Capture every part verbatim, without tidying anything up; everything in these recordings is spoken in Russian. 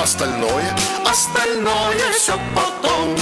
остальное, остальное все потом.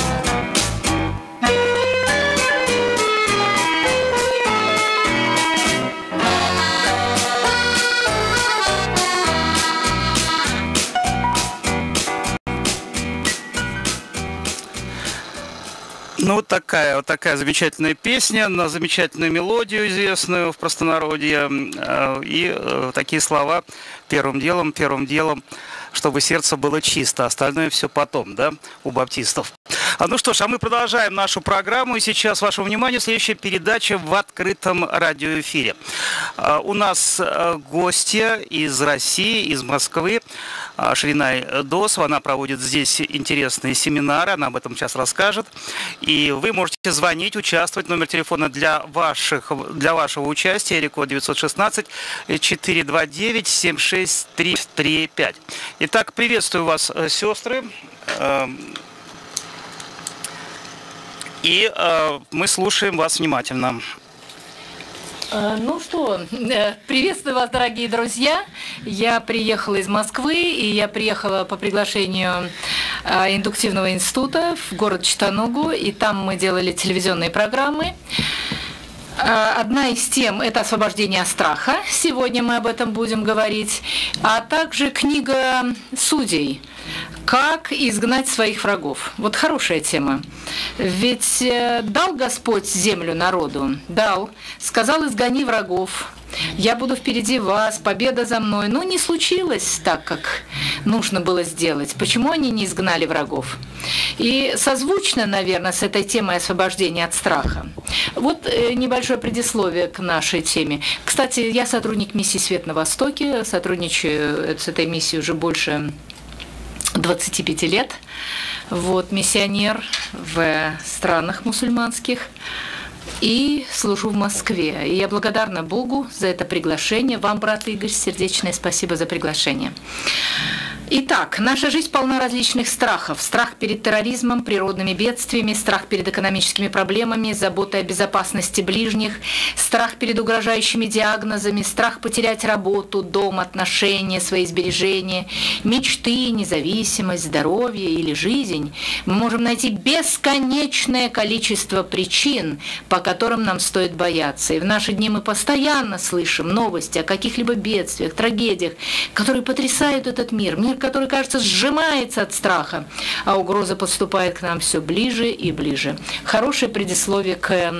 Ну, вот такая, вот такая замечательная песня на замечательную мелодию, известную в простонародье. И э, такие слова: первым делом, первым делом, чтобы сердце было чисто, остальное все потом, да, у баптистов. А, ну что ж, а мы продолжаем нашу программу. И сейчас, вашему вниманию, следующая передача в открытом радиоэфире. А, у нас а, гостья из России, из Москвы, а, Шринай Досова. Она проводит здесь интересные семинары, она об этом сейчас расскажет. И вы можете звонить, участвовать. Номер телефона для, ваших, для вашего участия, рекорд девятьсот шестнадцать четыреста двадцать девять семьдесят шесть тридцать три пять. Итак, приветствую вас, сестры. И э, мы слушаем вас внимательно. Ну что, приветствую вас, дорогие друзья. Я приехала из Москвы, и я приехала по приглашению индуктивного института в город Читанугу, и там мы делали телевизионные программы. Одна из тем – это освобождение от страха. Сегодня мы об этом будем говорить. А также книга Судей «Как изгнать своих врагов». Вот хорошая тема. Ведь дал Господь землю народу, дал, сказал: изгони врагов. Я буду впереди вас, победа за мной. Но не случилось так, как нужно было сделать. Почему они не изгнали врагов? И созвучно, наверное, с этой темой освобождения от страха. Вот небольшое предисловие к нашей теме. Кстати, я сотрудник миссии «Свет на Востоке», сотрудничаю с этой миссией уже больше двадцати пяти лет. Вот, миссионер в странах мусульманских. И служу в Москве. И я благодарна Богу за это приглашение. Вам, брат Игорь, сердечное спасибо за приглашение. Итак, наша жизнь полна различных страхов. Страх перед терроризмом, природными бедствиями, страх перед экономическими проблемами, забота о безопасности ближних, страх перед угрожающими диагнозами, страх потерять работу, дом, отношения, свои сбережения, мечты, независимость, здоровье или жизнь. Мы можем найти бесконечное количество причин, по которым нам стоит бояться. И в наши дни мы постоянно слышим новости о каких-либо бедствиях, трагедиях, которые потрясают этот мир. Мир, который, кажется, сжимается от страха, а угроза подступает к нам все ближе и ближе. Хорошее предисловие к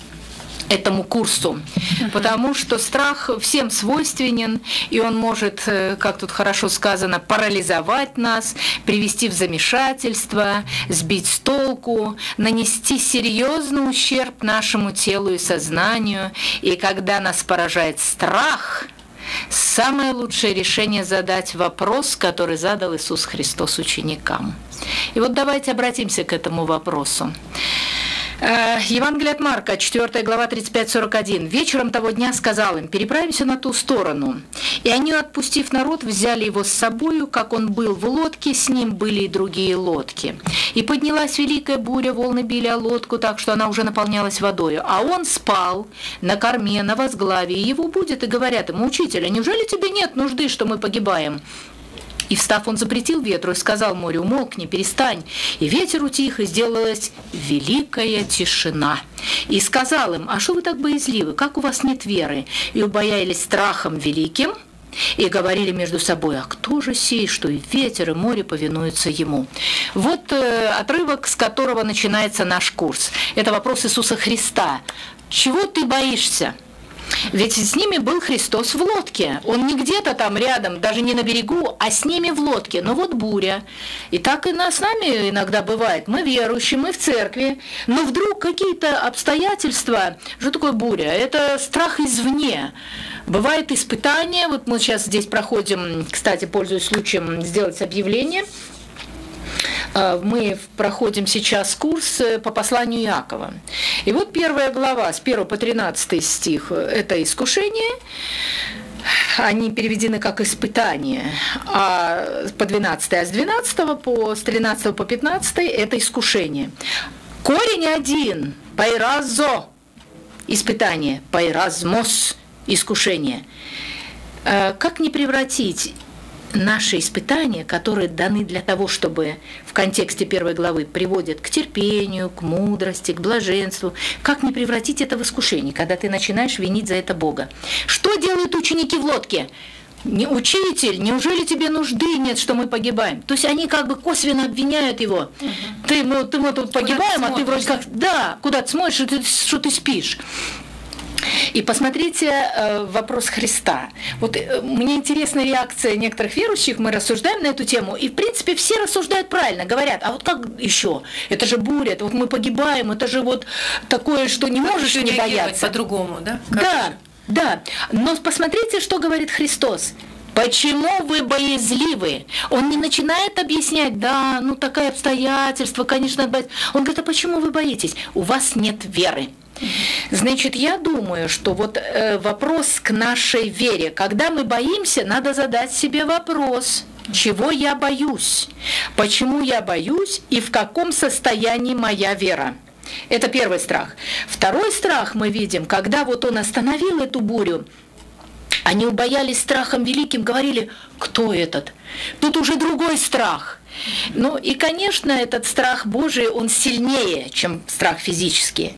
этому курсу, потому что страх всем свойственен, и он может, как тут хорошо сказано, парализовать нас, привести в замешательство, сбить с толку, нанести серьезный ущерб нашему телу и сознанию. И когда нас поражает страх, самое лучшее решение — задать вопрос, который задал Иисус Христос ученикам. И вот давайте обратимся к этому вопросу. Евангелие от Марка, четвёртая глава, тридцать пять сорок один. «Вечером того дня сказал им: переправимся на ту сторону. И они, отпустив народ, взяли его с собою, как он был в лодке, с ним были и другие лодки. И поднялась великая буря, волны били о лодку, так что она уже наполнялась водою. А он спал на корме, на возглаве, и его будят и говорят ему: учителя, неужели тебе нет нужды, что мы погибаем? И, встав, он запретил ветру и сказал морю: умолкни, перестань. И ветер утих, и сделалась великая тишина. И сказал им: а что вы так боязливы, как у вас нет веры? И убоялись страхом великим, и говорили между собой: а кто же сей, что и ветер, и море повинуются ему? Вот э, отрывок, с которого начинается наш курс. Это вопрос Иисуса Христа. Чего ты боишься? Ведь с ними был Христос в лодке. Он не где-то там рядом, даже не на берегу, а с ними в лодке. Но вот буря. И так и с нами иногда бывает. Мы верующие, мы в церкви, но вдруг какие-то обстоятельства. Что такое буря? Это страх извне. Бывает испытание. Вот мы сейчас здесь проходим, кстати, пользуясь случаем, сделать объявление. Мы проходим сейчас курс по посланию Иакова. И вот первая глава, с первого по тринадцатый стих, это искушение. Они переведены как испытание, а по двенадцатый, а с двенадцатого по, с тринадцатого по пятнадцатый это искушение. Корень один, пайразо, испытание, пайразмос, искушение. Как не превратить наши испытания, которые даны для того, чтобы в контексте первой главы приводят к терпению, к мудрости, к блаженству, как не превратить это в искушение, когда ты начинаешь винить за это Бога. Что делают ученики в лодке? Не, учитель, неужели тебе нужды нет, что мы погибаем? То есть они как бы косвенно обвиняют его. Угу. Ты, мы, ты, мы тут погибаем, а ты вроде как, да, куда ты смотришь, что ты, что ты спишь. И посмотрите э, вопрос Христа. Вот э, мне интересна реакция некоторых верующих, мы рассуждаем на эту тему, и в принципе все рассуждают правильно, говорят, а вот как еще? Это же буря, это вот мы погибаем, это же вот такое, что не как можешь не бояться. По-другому, да? Как да, же? да. Но посмотрите, что говорит Христос. Почему вы боязливы? Он не начинает объяснять, да, ну такое обстоятельство, конечно, бояться. Он говорит, а почему вы боитесь? У вас нет веры. Значит, я думаю, что вот э, вопрос к нашей вере. Когда мы боимся, надо задать себе вопрос, чего я боюсь, почему я боюсь и в каком состоянии моя вера. Это первый страх. Второй страх мы видим, когда вот он остановил эту бурю, они убоялись страхом великим, говорили, кто этот? Тут уже другой страх. Ну и, конечно, этот страх Божий, он сильнее, чем страх физический.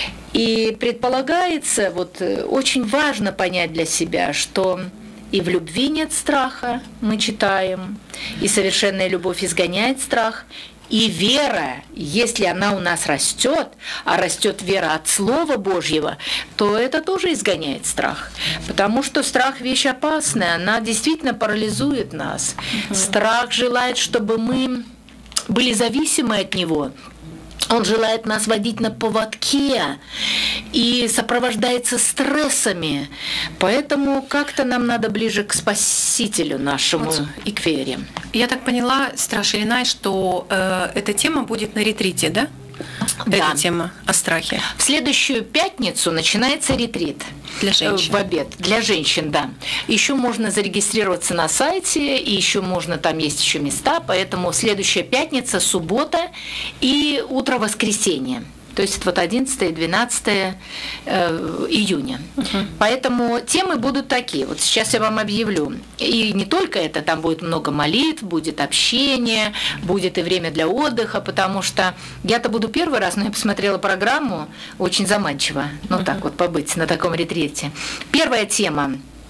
И предполагается, вот очень важно понять для себя, что и в любви нет страха, мы читаем, и совершенная любовь изгоняет страх, и вера, если она у нас растет, а растет вера от Слова Божьего, то это тоже изгоняет страх. Потому что страх – вещь опасная, она действительно парализует нас. Угу. Страх желает, чтобы мы были зависимы от него. Он желает нас водить на поводке и сопровождается стрессами. Поэтому как-то нам надо ближе к Спасителю нашему вот. И к вере. Я так поняла, Страж Ильинай, что э, эта тема будет на ретрите, да? Да. Эта тема о страхе. В следующую пятницу начинается ретрит. Для женщин. В обед. Для женщин, да. Еще можно зарегистрироваться на сайте, и еще можно, там есть еще места, поэтому следующая пятница, суббота и утро воскресенья. То есть это вот одиннадцатое и двенадцатое э, июня. Uh-huh. Поэтому темы будут такие. Вот сейчас я вам объявлю. И не только это, там будет много молитв, будет общение, будет и время для отдыха, потому что я-то буду первый раз, но я посмотрела программу, очень заманчиво. Ну uh-huh. так вот побыть на таком ретрите. Первая тема.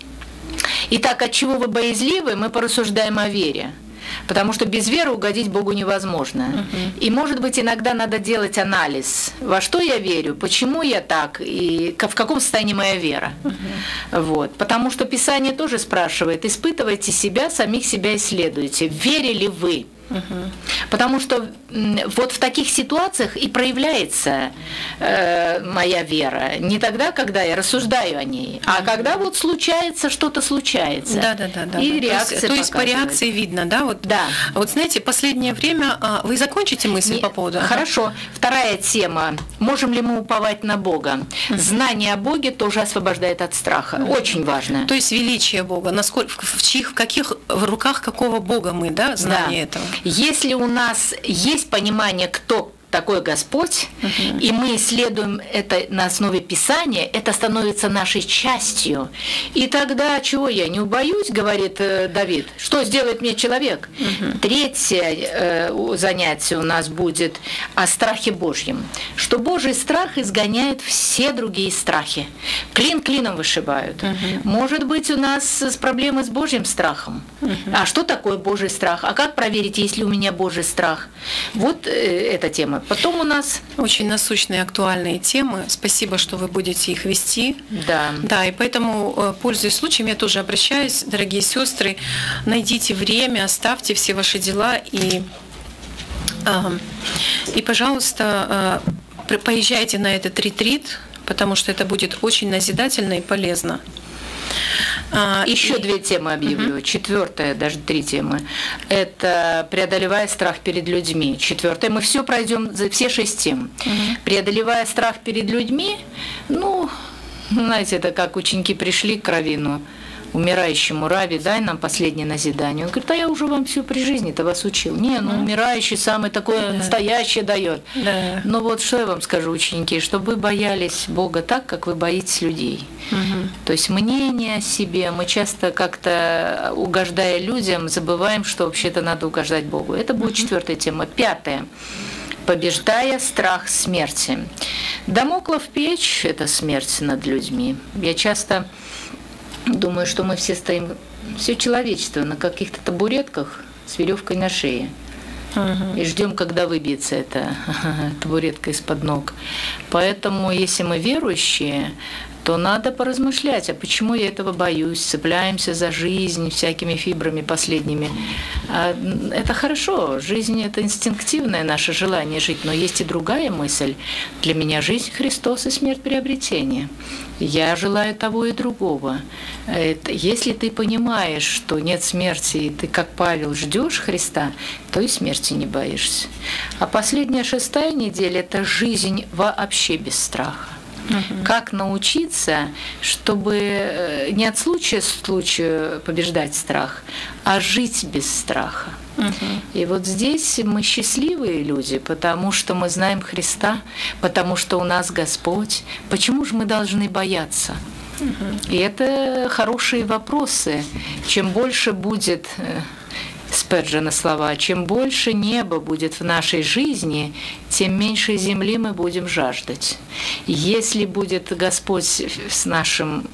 Итак, от чего вы боязливы, мы порассуждаем о вере. Потому что без веры угодить Богу невозможно. Uh-huh. И, может быть, иногда надо делать анализ, во что я верю, почему я так, и в каком состоянии моя вера. Uh-huh. Вот. Потому что Писание тоже спрашивает, испытывайте себя, самих себя исследуйте, верили вы. Uh-huh. Потому что вот в таких ситуациях и проявляется э, моя вера. Не тогда, когда я рассуждаю о ней, uh-huh. а когда вот случается, что-то случается. Да, да, да, да. И да. реакция То есть, то есть по реакции видно, да? Вот, да. Вот знаете, последнее время вы закончите мысль Не, по поводу. Хорошо. Вторая тема. Можем ли мы уповать на Бога? Uh-huh. Знание о Боге тоже освобождает от страха. Uh-huh. Очень важно. То есть величие Бога. Насколько, в чьих, в каких, в руках какого Бога мы, да, знание да. этого? Если у нас есть понимание, кто такой Господь, uh-huh. и мы исследуем это на основе Писания, это становится нашей частью. И тогда чего я не убоюсь, говорит э, Давид, что сделает мне человек? Uh-huh. Третье э, занятие у нас будет о страхе Божьем, что Божий страх изгоняет все другие страхи. Клин клином вышибают. Uh-huh. Может быть, у нас проблемы с Божьим страхом. Uh-huh. А что такое Божий страх? А как проверить, есть ли у меня Божий страх? Вот э, эта тема. Потом у нас... Очень насущные, актуальные темы. Спасибо, что вы будете их вести. Да. Да, и поэтому, пользуясь случаем, я тоже обращаюсь, дорогие сестры, найдите время, оставьте все ваши дела и, и пожалуйста, поезжайте на этот ретрит, потому что это будет очень назидательно и полезно. Еще и... две темы объявлю. Uh-huh. Четвертая, даже три темы. Это преодолевая страх перед людьми. Четвертая. Мы все пройдем за все шесть тем. Uh-huh. Преодолевая страх перед людьми, ну, знаете, это как ученики пришли к раввину. умирающему: Рави, дай нам последнее назидание. Он говорит: а я уже вам все при жизни-то вас учил. Не, ну умирающий самый такое да. настоящее дает. Да. Но вот что я вам скажу, ученики, чтобы вы боялись Бога так, как вы боитесь людей. Угу. То есть мнение о себе, мы часто как-то, угождая людям, забываем, что вообще-то надо угождать Богу. Это будет угу. четвертая тема. Пятая. Побеждая страх смерти. Дамоклов печь – это смерть над людьми. Я часто думаю, что мы все стоим, все человечество, на каких-то табуретках с веревкой на шее. Uh-huh. И ждем, когда выбьется эта табуретка из-под ног. Поэтому, если мы верующие, то надо поразмышлять, а почему я этого боюсь, цепляемся за жизнь всякими фибрами последними. Это хорошо, жизнь – это инстинктивное наше желание жить, но есть и другая мысль. Для меня жизнь – Христос и смерть – приобретение. Я желаю того и другого. Если ты понимаешь, что нет смерти, и ты, как Павел, ждешь Христа, то и смерти не боишься. А последняя, шестая неделя – это жизнь вообще без страха. Uh-huh. Как научиться, чтобы не от случая к случаю побеждать страх, а жить без страха. Uh-huh. И вот здесь мы счастливые люди, потому что мы знаем Христа, потому что у нас Господь. Почему же мы должны бояться? Uh-huh. И это хорошие вопросы. Чем больше будет... Спержена слова: чем больше неба будет в нашей жизни, тем меньше земли мы будем жаждать. Если будет Господь с нашим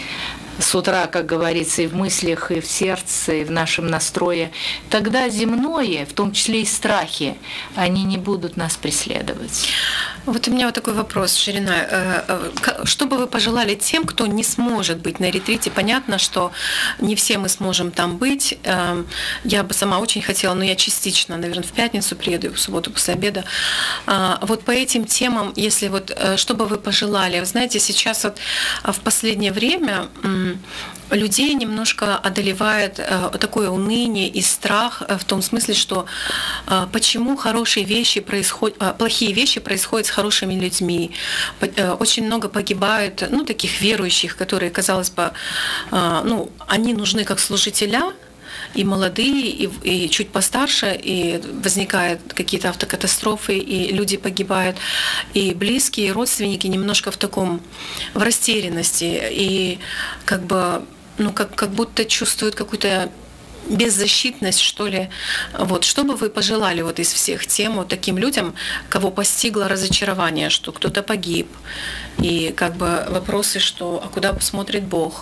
с утра, как говорится, и в мыслях, и в сердце, и в нашем настрое, тогда земное, в том числе и страхи, они не будут нас преследовать. Вот у меня вот такой вопрос, Ширина. Что бы вы пожелали тем, кто не сможет быть на ретрите? Понятно, что не все мы сможем там быть. Я бы сама очень хотела, но я частично, наверное, в пятницу приеду, в субботу после обеда. Вот по этим темам, если вот, что бы вы пожелали? Вы знаете, сейчас вот в последнее время людей немножко одолевает такое уныние и страх в том смысле, что почему хорошие вещи происходят, плохие вещи происходят с хорошими людьми. Очень много погибают, ну, таких верующих, которые, казалось бы, ну, они нужны как служителя, и молодые, и, и чуть постарше, и возникают какие-то автокатастрофы, и люди погибают, и близкие, и родственники немножко в таком, в растерянности, и как бы, ну, как, как будто чувствуют какую-то беззащитность, что ли. Вот. Что бы вы пожелали вот из всех тем вот таким людям, кого постигло разочарование, что кто-то погиб, и как бы вопросы, что а куда посмотрит Бог?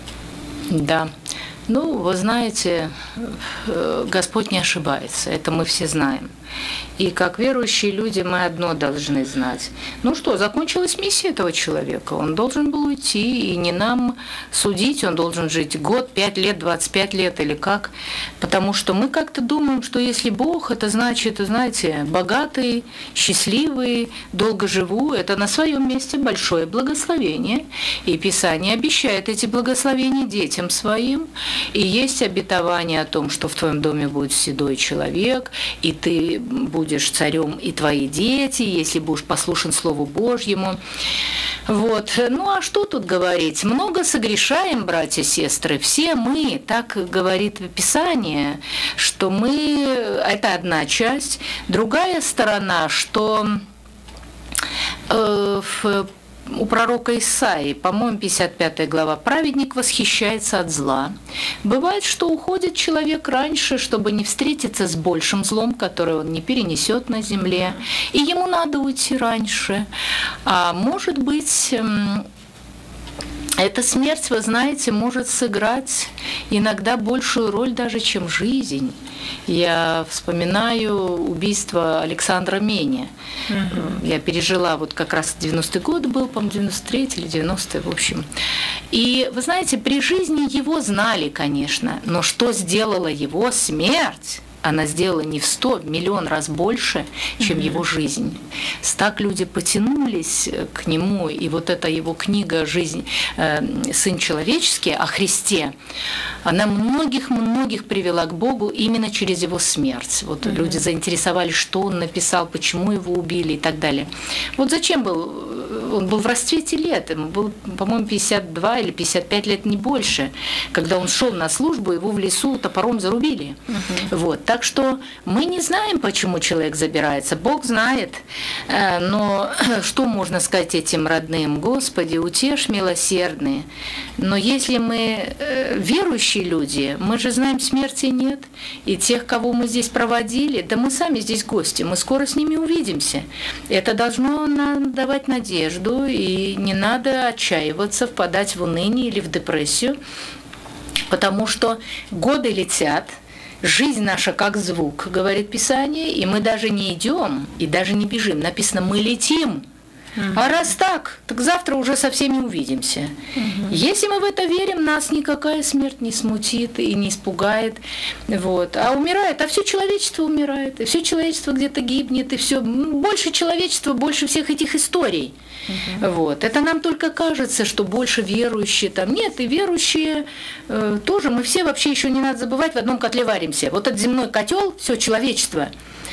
Да. Ну, вы знаете, Господь не ошибается, это мы все знаем. И как верующие люди мы одно должны знать. Ну что, закончилась миссия этого человека, он должен был уйти, и не нам судить, он должен жить год, пять лет, двадцать пять лет или как. Потому что мы как-то думаем, что если Бог, это значит, знаете, богатый, счастливый, долго живу, это на своем месте большое благословение. И Писание обещает эти благословения детям своим. И есть обетование о том, что в твоем доме будет седой человек, и ты будешь царем, и твои дети, если будешь послушен Слову Божьему. Вот. Ну а что тут говорить? Много согрешаем, братья и сестры. Все мы, так говорит Писание, что мы, это одна часть. Другая сторона, что э, в у пророка Исаии, по-моему, пятьдесят пятая глава, праведник восхищается от зла. Бывает, что уходит человек раньше, чтобы не встретиться с большим злом, которое он не перенесет на земле, и ему надо уйти раньше. А может быть, эта смерть, вы знаете, может сыграть иногда большую роль даже, чем жизнь. Я вспоминаю убийство Александра Меня. Угу. Я пережила, вот как раз девяностый год был, по-моему, девяносто третий или девяностый, в общем. И, вы знаете, при жизни его знали, конечно, но что сделала его смерть? Она сделала не в сто, в миллион раз больше, чем mm-hmm. его жизнь. Так люди потянулись к нему, и вот эта его книга «Жизнь, э, Сын человеческий» о Христе, она многих-многих привела к Богу именно через его смерть. Вот mm-hmm. люди заинтересовались, что он написал, почему его убили и так далее. Вот зачем был он был в расцвете лет, ему было, по-моему, пятьдесят два или пятьдесят пять лет, не больше. Когда он шел на службу, его в лесу топором зарубили. Uh-huh. Вот. Так что мы не знаем, почему человек забирается. Бог знает. Но что можно сказать этим родным? Господи, утешь милосердные. Но если мы верующие люди, мы же знаем, смерти нет. И тех, кого мы здесь проводили, да мы сами здесь гости, мы скоро с ними увидимся. Это должно нам давать надежду, и не надо отчаиваться, впадать в уныние или в депрессию, потому что годы летят, жизнь наша как звук, говорит Писание, и мы даже не идем, и даже не бежим. Написано, мы летим. А раз так, так завтра уже со всеми увидимся. Угу. Если мы в это верим, нас никакая смерть не смутит и не испугает. Вот. А умирает, а все человечество умирает, и все человечество где-то гибнет, и все больше человечества, больше всех этих историй. Угу. Вот. Это нам только кажется, что больше верующие там. Нет, и верующие э, тоже, мы все вообще еще не надо забывать, в одном котле варимся. Вот этот земной котел, все человечество.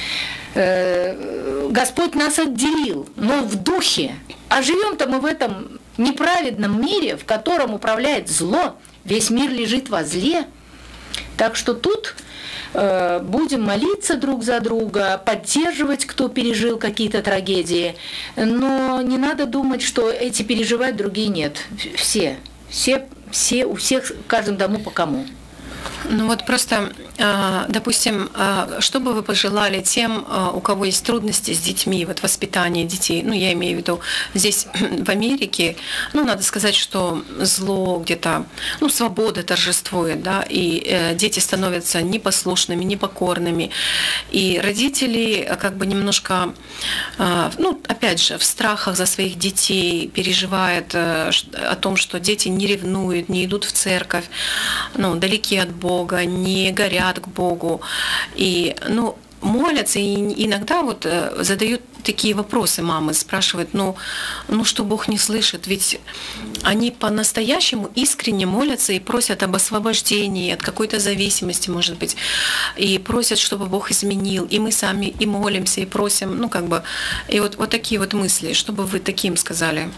Господь нас отделил, но в духе. А живем-то мы в этом неправедном мире, в котором управляет зло. Весь мир лежит во зле. Так что тут э, будем молиться друг за друга, поддерживать, кто пережил какие-то трагедии. Но не надо думать, что эти переживают, другие нет. Все, все, все у всех в каждом дому по кому. Ну вот просто, допустим, что бы вы пожелали тем, у кого есть трудности с детьми, вот воспитание детей, ну я имею в виду здесь в Америке, ну надо сказать, что зло где-то, ну свобода торжествует, да, и дети становятся непослушными, непокорными, и родители как бы немножко, ну опять же, в страхах за своих детей переживают о том, что дети не ревнуют, не идут в церковь, ну далеки от Бога, не горят к Богу, и ну, молятся, и иногда вот задают такие вопросы, мамы спрашивают, ну, ну что Бог не слышит, ведь они по-настоящему искренне молятся и просят об освобождении от какой-то зависимости, может быть, и просят, чтобы Бог изменил, и мы сами и молимся, и просим, ну как бы, и вот, вот такие вот мысли, что бы вы таким сказали?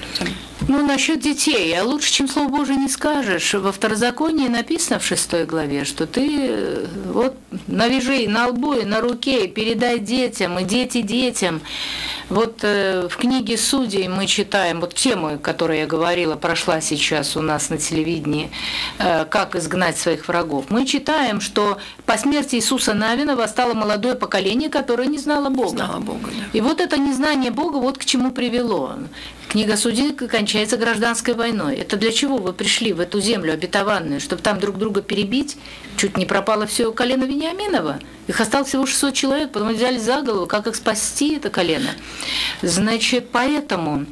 Ну, насчет детей, а лучше, чем Слово Божие, не скажешь. Во Второзаконии написано в шестой главе, что ты вот навяжи на лбу и на руке, передай детям, и дети детям. Вот э, в книге Судей мы читаем, вот тему, о которой я говорила, прошла сейчас у нас на телевидении, э, «Как изгнать своих врагов». Мы читаем, что по смерти Иисуса Навина восстало молодое поколение, которое не знало Бога. Знало Бога, да. И вот это незнание Бога вот к чему привело. Книга Судей кончается гражданской войной. Это для чего вы пришли в эту землю обетованную? Чтобы там друг друга перебить? Чуть не пропало все колено Вениаминова. Их осталось всего шестьсот человек, потом взяли за голову, как их спасти, это колено. Значит, поэтому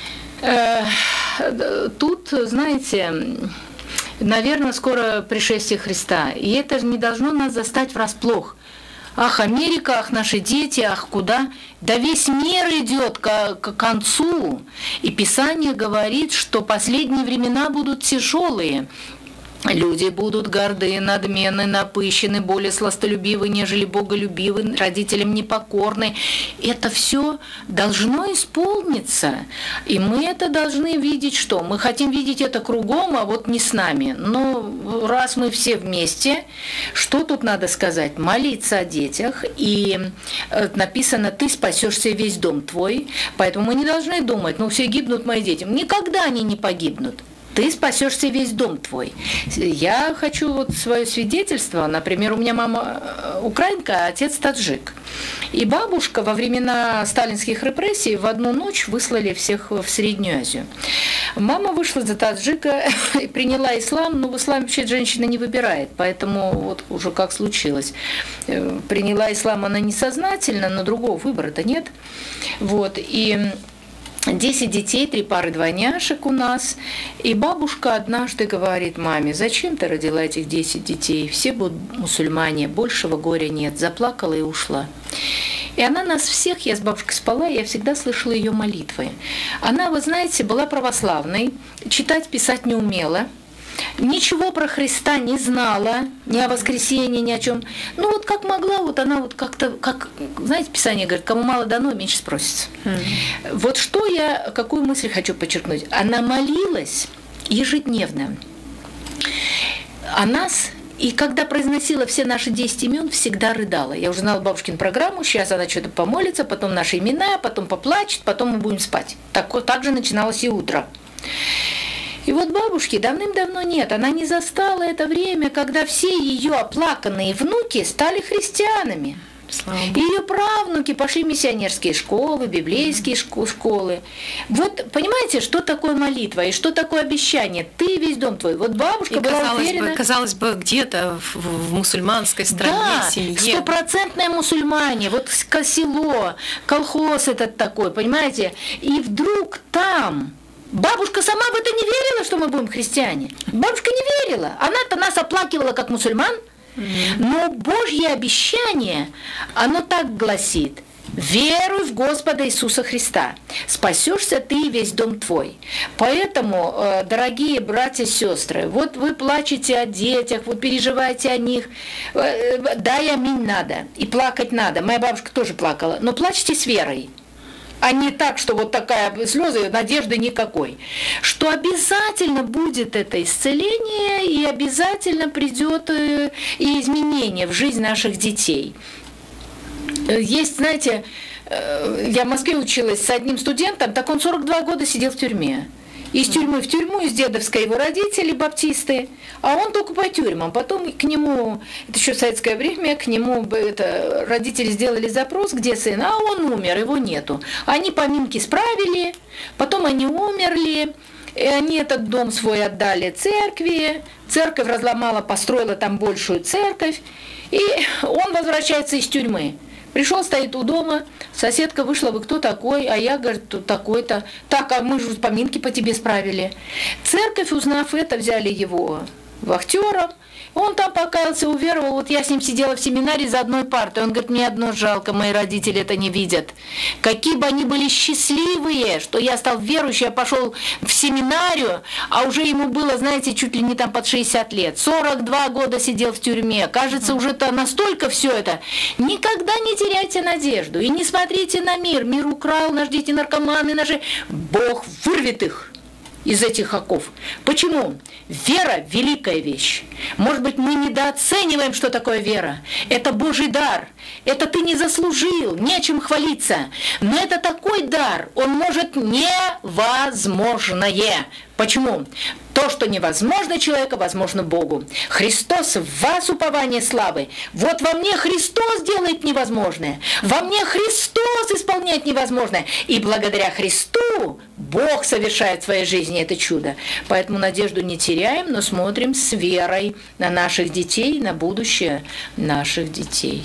э, тут, знаете, наверное, скоро пришествие Христа. И это не должно нас застать врасплох. Ах, Америка, ах, наши дети, ах, куда? Да весь мир идет к, к концу. И Писание говорит, что последние времена будут тяжелые. Люди будут горды, надменны, напыщены, более сластолюбивы, нежели боголюбивы, родителям непокорны. Это все должно исполниться. И мы это должны видеть, что? Мы хотим видеть это кругом, а вот не с нами. Но раз мы все вместе, что тут надо сказать? Молиться о детях. И написано, ты спасешься весь дом твой. Поэтому мы не должны думать, ну все гибнут мои дети. Никогда они не погибнут. Ты спасешься весь дом твой. Я хочу вот свое свидетельство. Например, у меня мама украинка, а отец таджик. И бабушка во времена сталинских репрессий в одну ночь выслали всех в Среднюю Азию. Мама вышла за таджика и приняла ислам, но в исламе вообще женщина не выбирает, поэтому вот уже как случилось. Приняла ислам она несознательно, но другого выбора-то нет. Вот, и десять детей, три пары двойняшек у нас. И бабушка однажды говорит маме, зачем ты родила этих десять детей? Все будут мусульмане, большего горя нет. Заплакала и ушла. И она нас всех, я с бабушкой спала, я всегда слышала ее молитвы. Она, вы знаете, была православной, читать, писать не умела. ничего про Христа не знала, ни о воскресении, ни о чем. Ну вот как могла, вот она вот как-то, как, знаете, Писание говорит, кому мало дано, меньше спросится. Mm. Вот что я, какую мысль хочу подчеркнуть. Она молилась ежедневно о нас. И когда произносила все наши десять имен, всегда рыдала. Я уже знала бабушкину программу, сейчас она что-то помолится, потом наши имена, потом поплачет, потом мы будем спать. Так, так же начиналось и утро. И вот бабушки давным-давно нет. Она не застала это время, когда все ее оплаканные внуки стали христианами. Ее правнуки пошли в миссионерские школы, библейские школы. Вот понимаете, что такое молитва и что такое обещание? Ты весь дом твой. Вот бабушка и была казалось уверена. Бы, казалось бы, где-то в, в мусульманской стране, да, семье. Стопроцентные мусульмане, вот село, колхоз этот такой, понимаете? И вдруг там... Бабушка сама в это не верила, что мы будем христиане. Бабушка не верила. Она-то нас оплакивала как мусульман. Но Божье обещание, оно так гласит: веруй в Господа Иисуса Христа, спасешься ты и весь дом твой. Поэтому, дорогие братья и сестры, вот вы плачете о детях, вы переживаете о них, да, и аминь надо, и плакать надо. Моя бабушка тоже плакала, но плачьте с верой. А не так, что вот такая слезы, надежды никакой. Что обязательно будет это исцеление, и обязательно придет и изменение в жизнь наших детей. Есть, знаете, я в Москве училась с одним студентом, так он сорок два года сидел в тюрьме. Из тюрьмы в тюрьму, из дедовской его родители, баптисты, а он только по тюрьмам. Потом к нему, это еще в советское время, к нему это, родители сделали запрос, где сын, а он умер, его нету. Они поминки справили, потом они умерли, и они этот дом свой отдали церкви, церковь разломала, построила там большую церковь, и он возвращается из тюрьмы. Пришел, стоит у дома, соседка вышла, вы кто такой? А я, говорит, тут такой-то. Так, а мы же поминки по тебе справили. Церковь, узнав это, взяли его вахтером. Он там покаялся, уверовал. Вот я с ним сидела в семинаре за одной партой. Он говорит, мне одно жалко, мои родители это не видят. Какие бы они были счастливые, что я стал верующим, я пошел в семинарию, а уже ему было, знаете, чуть ли не там под шестьдесят лет. сорок два года сидел в тюрьме. Кажется, уже-то настолько все это. Никогда не теряйте надежду и не смотрите на мир. Мир украл, наш дети наркоманы, наши... Бог вырвет их из этих оков. Почему? Вера – великая вещь. Может быть, мы недооцениваем, что такое вера. Это Божий дар. Это ты не заслужил, нечем хвалиться. Но это такой дар, он может невозможное. Почему? То, что невозможно человеку, возможно Богу. Христос в вас упование славы. Вот во мне Христос делает невозможное. Во мне Христос исполняет невозможное. И благодаря Христу Бог совершает в своей жизни это чудо. Поэтому надежду не теряем, но смотрим с верой на наших детей, на будущее наших детей.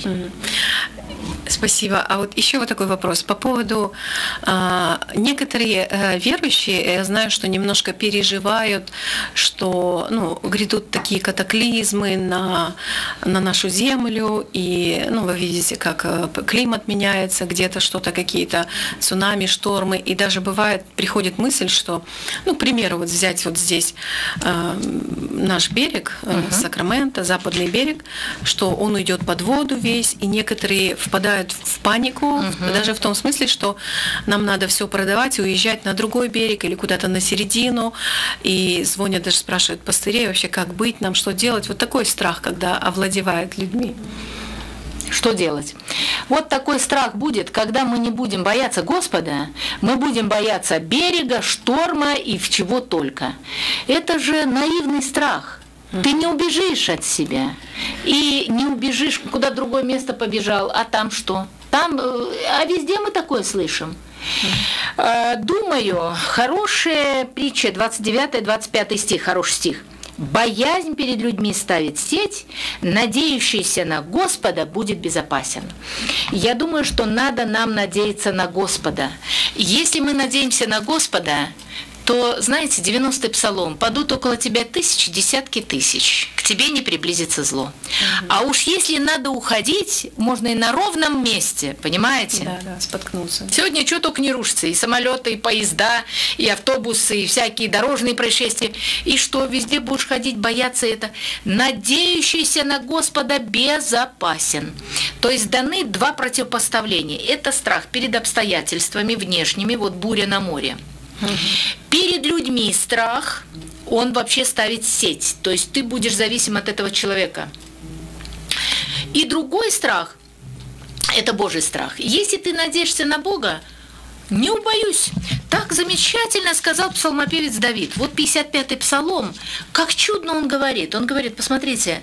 Спасибо. А вот еще вот такой вопрос по поводу а, некоторые а, верующие, я знаю, что немножко переживают, что ну, грядут такие катаклизмы на, на нашу землю, и ну, вы видите, как климат меняется, где-то что-то, какие-то цунами, штормы, и даже бывает, приходит мысль, что, ну, к примеру, вот взять вот здесь а, наш берег, uh-huh. Сакраменто, западный берег, что он уйдет под воду весь, и некоторые впадают в панику, uh-huh. даже в том смысле, что нам надо все продавать и уезжать на другой берег или куда-то на середину, и звонят, даже спрашивают пастырей вообще, как быть, нам что делать. Вот такой страх, когда овладевает людьми. Что делать? Вот такой страх будет, когда мы не будем бояться Господа, мы будем бояться берега, шторма и в чего только. Это же наивный страх. Ты не убежишь от себя, и не убежишь, куда другое место побежал, а там что? Там, а везде мы такое слышим. Думаю, хорошая притча, двадцать девятый двадцать пятый стих, хороший стих. «Боязнь перед людьми ставит сеть, надеющийся на Господа будет безопасен». Я думаю, что надо нам надеяться на Господа. Если мы надеемся на Господа, то, знаете, девяностый псалом: «Падут около тебя тысячи, десятки тысяч, к тебе не приблизится зло». Угу. А уж если надо уходить, можно и на ровном месте, понимаете? Да, да, споткнуться. Сегодня что только не рушится: и самолеты, и поезда, и автобусы, и всякие дорожные происшествия. И что, везде будешь ходить, бояться это? Надеющийся на Господа безопасен. То есть даны два противопоставления. Это страх перед обстоятельствами внешними, вот буря на море. Угу. Перед людьми страх, он вообще ставит сеть, то есть ты будешь зависим от этого человека. И другой страх – это Божий страх. Если ты надеешься на Бога, не убоюсь. Так замечательно сказал псалмопевец Давид. Вот пятьдесят пятый псалом, как чудно он говорит. Он говорит, посмотрите,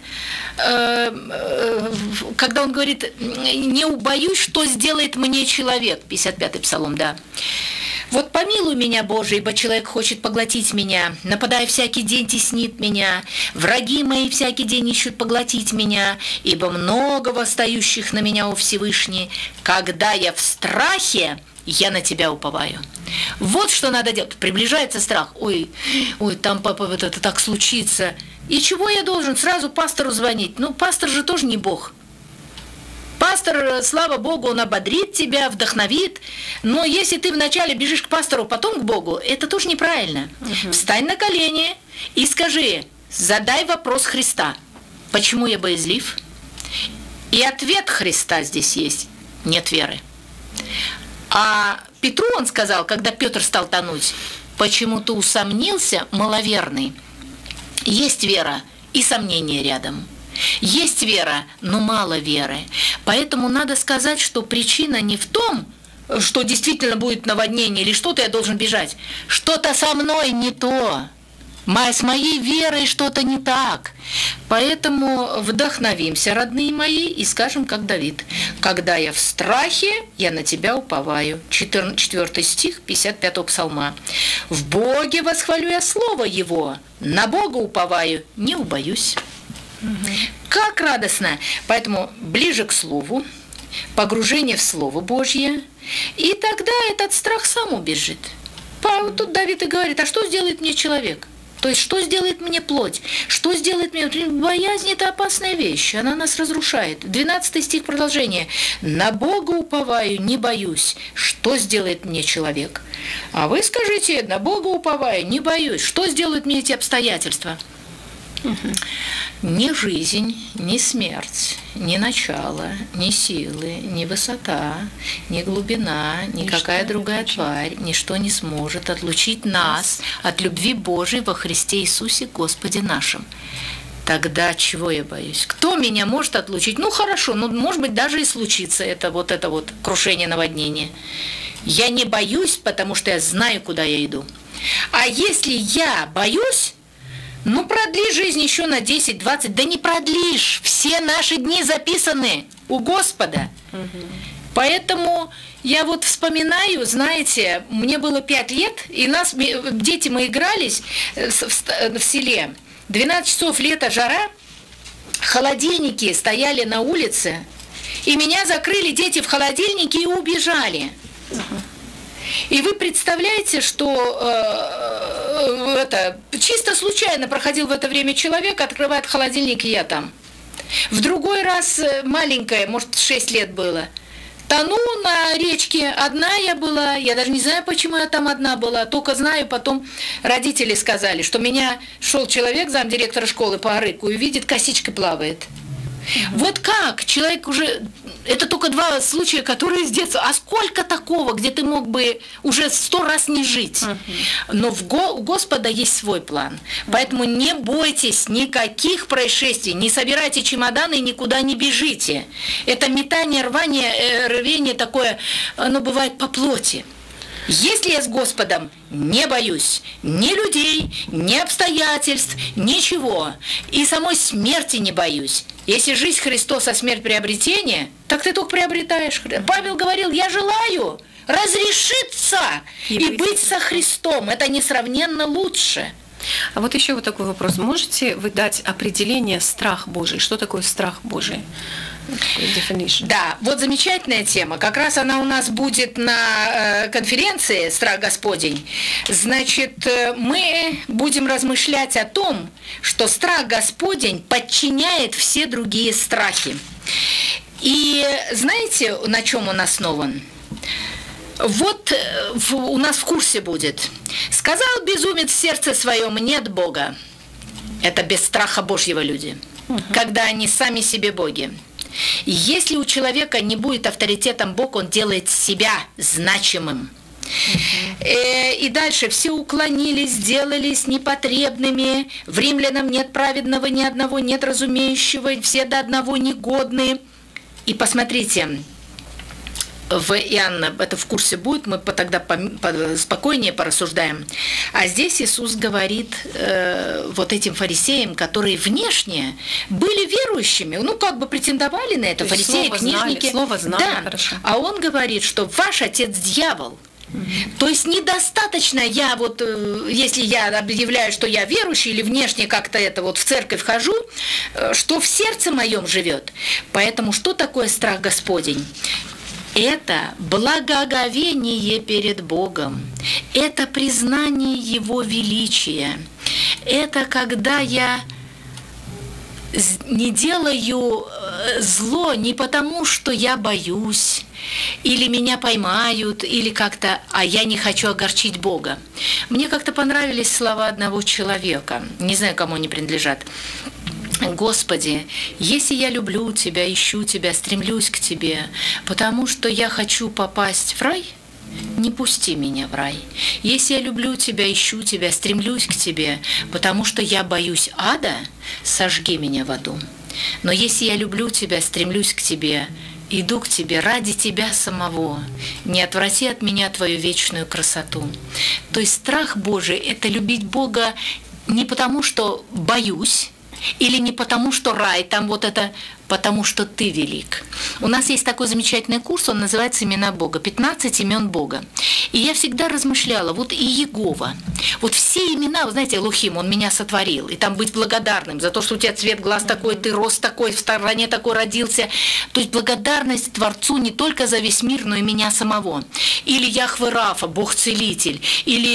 когда он говорит: «Не убоюсь, что сделает мне человек», пятьдесят пятый псалом, да. «Вот помилуй меня, Боже, ибо человек хочет поглотить меня. Нападая всякий день, теснит меня. Враги мои всякий день ищут поглотить меня, ибо много восстающих на меня, о Всевышний. Когда я в страхе, я на тебя уповаю». Вот что надо делать. Приближается страх. Ой, ой, там, папа, вот это так случится. И чего я должен? Сразу пастору звонить. Ну, пастор же тоже не Бог. Пастор, слава Богу, он ободрит тебя, вдохновит. Но если ты вначале бежишь к пастору, потом к Богу, это тоже неправильно. Угу. Встань на колени и скажи, задай вопрос Христа. Почему я боязлив? И ответ Христа здесь есть. Нет веры. А Петру он сказал, когда Петр стал тонуть: почему ты усомнился, маловерный? Есть вера и сомнение рядом. Есть вера, но мало веры. Поэтому надо сказать, что причина не в том, что действительно будет наводнение или что-то я должен бежать. Что-то со мной не то. С моей верой что-то не так. Поэтому вдохновимся, родные мои, и скажем, как Давид: «Когда я в страхе, я на тебя уповаю». четвёртый стих пятьдесят пятого псалма. «В Боге восхвалю я слово Его, на Бога уповаю, не убоюсь». Угу. Как радостно! Поэтому ближе к Слову, погружение в Слово Божье, и тогда этот страх сам убежит. Тут Давид и говорит: а что сделает мне человек? То есть, что сделает мне плоть? Что сделает мне... Боязнь – это опасная вещь, она нас разрушает. двенадцатый стих, продолжение. «На Бога уповаю, не боюсь. Что сделает мне человек?» А вы скажите: на Бога уповаю, не боюсь. Что сделают мне эти обстоятельства? Угу. Ни жизнь, ни смерть, ни начало, ни силы, ни высота, ни глубина, никакая другая тварь, ничто не сможет отлучить нас от любви Божией во Христе Иисусе Господе нашим. Тогда чего я боюсь? Кто меня может отлучить? Ну хорошо, ну может быть даже и случится это вот это вот крушение, наводнение. Я не боюсь, потому что я знаю, куда я иду. А если я боюсь, ну, продли жизнь еще на десять-двадцать, да не продлишь, все наши дни записаны у Господа. Угу. Поэтому я вот вспоминаю, знаете, мне было пять лет, и нас, дети, мы игрались в, в селе, двенадцать часов лета, жара, холодильники стояли на улице, и меня закрыли дети в холодильнике и убежали. Угу. И вы представляете, что э, это, чисто случайно проходил в это время человек, открывает холодильник, и я там. В другой раз маленькая, может, шесть лет было, тону на речке, одна я была, я даже не знаю, почему я там одна была, только знаю, потом родители сказали, что меня шел человек, замдиректора школы по Арыку, и видит, косичка плавает. Вот как человек уже... Это только два случая, которые с детства. А сколько такого, где ты мог бы уже сто раз не жить? Но в Го... у Господа есть свой план. Поэтому не бойтесь никаких происшествий, не собирайте чемоданы и никуда не бежите. Это метание, рвание, рвение такое, оно бывает по плоти. Если я с Господом, не боюсь ни людей, ни обстоятельств, ничего. И самой смерти не боюсь. Если жизнь Христос, а смерть приобретение, так ты только приобретаешь. Павел говорил: я желаю разрешиться и, и быть со Христом. Это несравненно лучше. А вот еще вот такой вопрос. Можете вы дать определение страх Божий? Что такое страх Божий? Да, вот замечательная тема. Как раз она у нас будет на э, конференции «Страх Господень». Значит, э, мы будем размышлять о том, что страх Господень подчиняет все другие страхи. И знаете, на чем он основан? Вот в, у нас в курсе будет. «Сказал безумец в сердце своем, нет Бога». Это без страха Божьего люди, угу. Когда они сами себе боги. Если у человека не будет авторитетом Бог, он делает себя значимым. Uh-huh. И дальше все уклонились, сделались непотребными, в римлянам нет праведного ни одного, нет разумеющего, все до одного негодные. И посмотрите, в Иоанна, это в курсе будет, мы тогда спокойнее порассуждаем. А здесь Иисус говорит э, вот этим фарисеям, которые внешне были верующими, ну как бы претендовали на это, фарисеи, слово книжники. Знали, слово знали, да. Хорошо. А он говорит, что ваш отец дьявол. Угу. То есть недостаточно я вот, если я объявляю, что я верующий или внешне как-то это вот в церковь хожу, что в сердце моем живет. Поэтому что такое страх Господень? Это благоговение перед Богом, это признание Его величия, это когда я не делаю зло не потому, что я боюсь, или меня поймают, или как-то, а я не хочу огорчить Бога. Мне как-то понравились слова одного человека, не знаю, кому они принадлежат. Господи, если я люблю Тебя, ищу Тебя, стремлюсь к Тебе, потому что я хочу попасть в рай, не пусти меня в рай. Если я люблю Тебя, ищу Тебя, стремлюсь к Тебе, потому что я боюсь ада, сожги меня в аду. Но если я люблю Тебя, стремлюсь к Тебе, иду к Тебе ради Тебя самого, не отврати от меня Твою вечную красоту. То есть страх Божий – это любить Бога не потому, что боюсь, или не потому, что рай, там вот это, потому что Ты велик. У нас есть такой замечательный курс, он называется «Имена Бога», пятнадцать имен Бога. И я всегда размышляла, вот и Иегова, вот все имена, вы знаете, Элохим, он меня сотворил, и там быть благодарным за то, что у тебя цвет глаз такой, ты рост такой, в стороне такой родился. То есть благодарность Творцу не только за весь мир, но и меня самого. Или Яхве Рафа, Бог-целитель,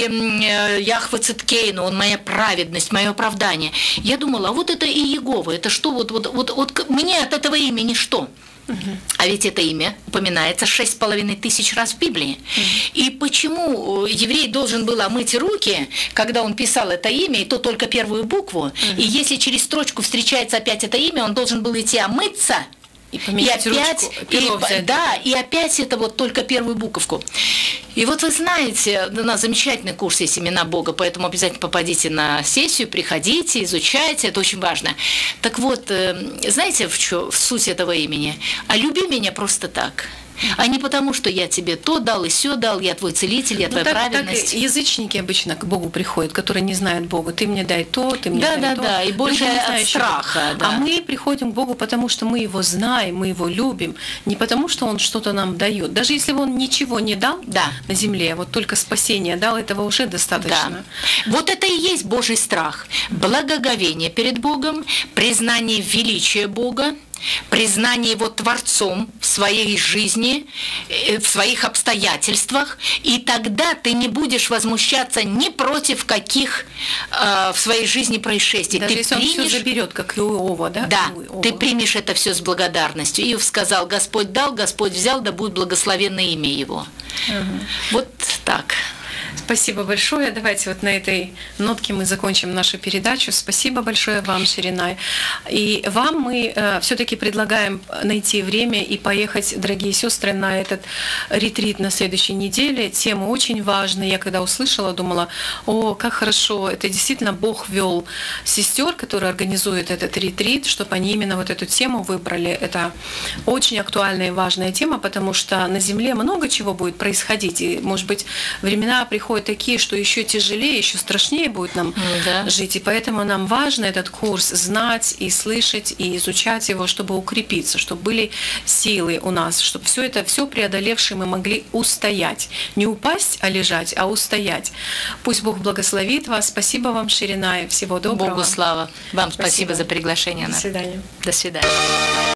или Яхве Циткейну, он моя праведность, мое оправдание. Я думала, а вот это и Иегова, это что, вот, вот, вот, вот мне от этого имени что? Угу. А ведь это имя упоминается шесть с половиной тысяч раз в Библии. Угу. И почему еврей должен был омыть руки, когда он писал это имя, и то только первую букву, угу. И если через строчку встречается опять это имя, он должен был идти омыться, и, и опять, ручку, и, да, и опять это вот только первую буковку. И вот вы знаете, у нас замечательный курс есть «Имена Бога», поэтому обязательно попадите на сессию, приходите, изучайте, это очень важно. Так вот, знаете, в, чё, в суть этого имени? А люби меня просто так. А не потому, что я тебе то дал и сё дал, я твой целитель, я ну, твоя так, праведность. Так язычники обычно к Богу приходят, которые не знают Бога. Ты мне дай то, ты мне да, дай да, то. Да, да, и больше от страха. Да. А мы приходим к Богу, потому что мы Его знаем, мы Его любим. Не потому, что Он что-то нам дает. Даже если бы Он ничего не дал да. на земле, вот только спасение дал, этого уже достаточно. Да. Вот это и есть Божий страх. Благоговение перед Богом, признание величия Бога, признание Его Творцом в своей жизни, в своих обстоятельствах, и тогда ты не будешь возмущаться ни против каких э, в своей жизни происшествий. Даже ты если примешь, он все заберет, как Иова, да? Да, Иова. Ты примешь это все с благодарностью. Иов сказал, Господь дал, Господь взял, да будет благословенно имя Его. Угу. Вот так. Спасибо большое. Давайте вот на этой нотке мы закончим нашу передачу. Спасибо большое вам, Ширинай. И вам мы э, все-таки предлагаем найти время и поехать, дорогие сестры, на этот ретрит на следующей неделе. Тема очень важная. Я когда услышала, думала, о, как хорошо. Это действительно Бог вел сестер, которые организуют этот ретрит, чтобы они именно вот эту тему выбрали. Это очень актуальная и важная тема, потому что на земле много чего будет происходить. И, может быть, времена приходят приходят такие, что еще тяжелее, еще страшнее будет нам да. жить. И поэтому нам важно этот курс знать и слышать, и изучать его, чтобы укрепиться, чтобы были силы у нас, чтобы все это, все преодолевшие мы могли устоять. Не упасть, а лежать, а устоять. Пусть Бог благословит вас. Спасибо вам, Ширина, и всего доброго. Богу слава. Вам спасибо, спасибо за приглашение. До свидания. До свидания.